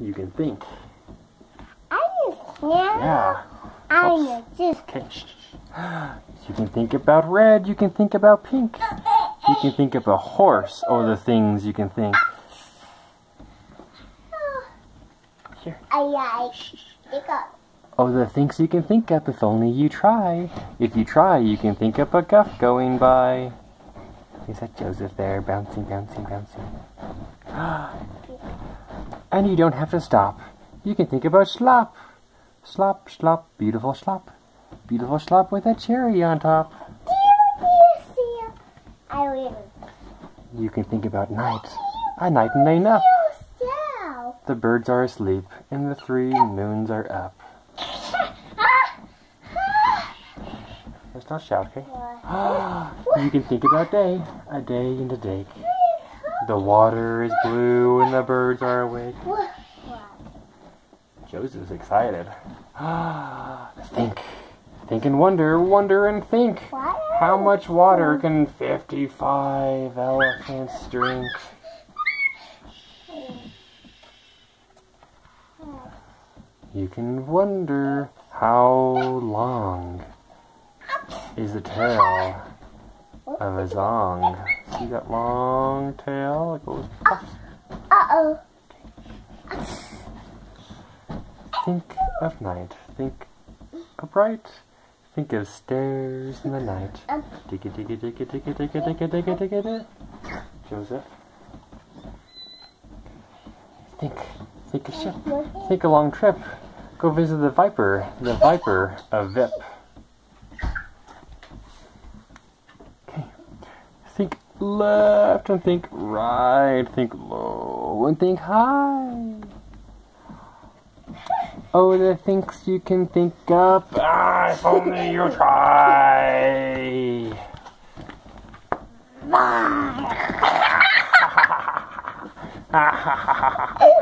you can think. Yeah. I just. Okay. You can think about red. You can think about pink. You can think of a horse. Oh, the things you can think. Here. Oh, the things you can think up if only you try. If you try, you can think up a guff going by. Is that Joseph there, bouncing, bouncing, bouncing? And you don't have to stop. You can think about slop. Slop, slop, beautiful slop. Beautiful slop with a cherry on top. You can think about night. A night and a nap. The birds are asleep and the 3 moons are up. Let's not shout, okay? You can think about day. A day and a day. The water is blue and the birds are awake. Joseph's excited. Think. Think and wonder. Wonder and think. How much water can 55 elephants drink? You can wonder how long is the tail of a zong. See that long tail? It goes puff. Think of night. Think of bright. Think of stairs in the night. Digga digga digga digga digga digga digga digga digga. Joseph. Think a ship. Think a long trip. Go visit the viper of Vip. Okay. Think left and think right. Think low and think high. Oh, the things you can think up. If only you try. Ha ha ha ha.